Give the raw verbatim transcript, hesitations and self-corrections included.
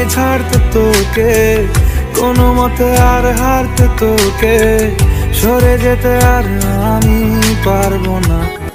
ছাড়তে তোকে, কোনো মতে আর হারতে তোকে, সরে যেতে আর আমি পারবো না।